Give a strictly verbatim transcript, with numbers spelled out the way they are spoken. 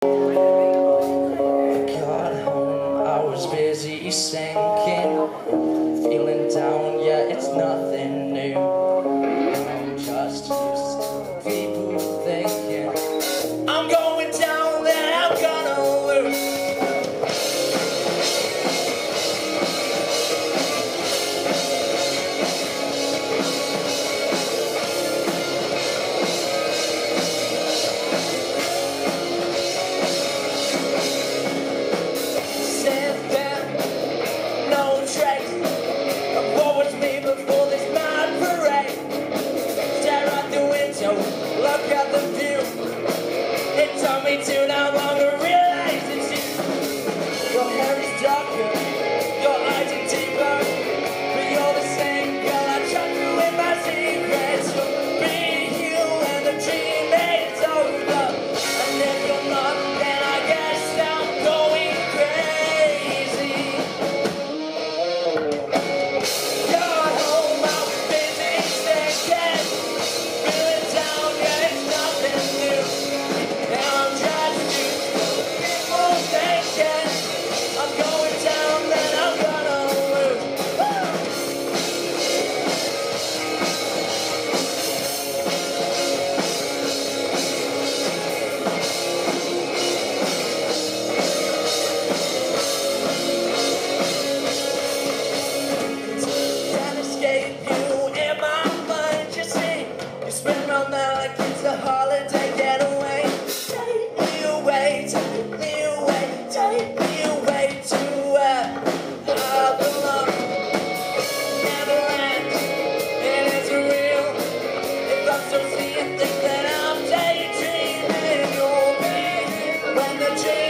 Got home, I was busy sinking, feeling down, yeah, it's nothing new. I'm just used to people thinking I'm going down, then I'm gonna lose. Look at the view. It took me to no longer realize it's you. Your hair is darker, your eyes are deeper, but you're the same girl I trust you with my secrets. You'll be you when the dream is over, and if you're not, then I guess I'm going crazy. Got home, I was busy thinking, feeling down, yeah, it's nothing new. And I'm just used to people thinking I'm going down, then I'm gonna lose. Woo! Can't escape you in my mind, you see. You spin around now like it's a holiday getaway. Take me away, take me away, take me away to where I belong. Never ends, it isn't real. If I'm so see and think that I'm daydreaming, you'll be here when the dream